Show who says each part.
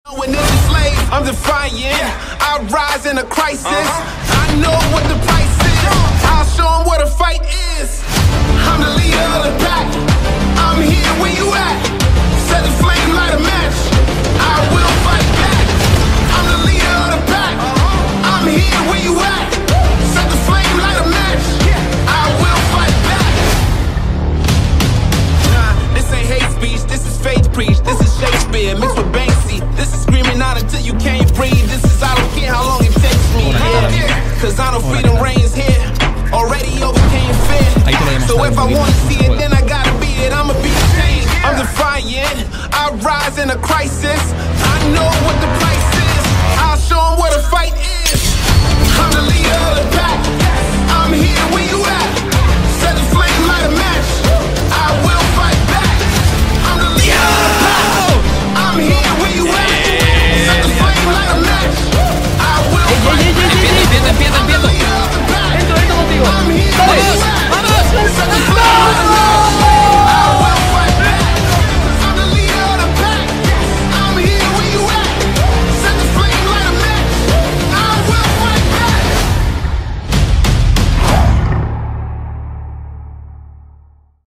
Speaker 1: When there's a slave, I'm defiant. I rise in a crisis. I know what the price is. I'll show them what a fight is. I'm the leader of the pack. I'm here where you at. Set the flame, light a match. I will fight back. I'm the leader of the pack. I'm here where you at. Set the flame, light a match. I will fight back. Nah, this ain't hate speech. This is faith preach. This is Shakespeare mixed with Banksy. This is screaming out until you can't breathe. This is I don't care how long it takes me. Cause I know freedom reigns here. Already overcame fear. So if I wanna see it, then I gotta be it. I'ma be the change. I'm defiant. I rise in a crisis. I know what the price is. I'll show them what a fight is.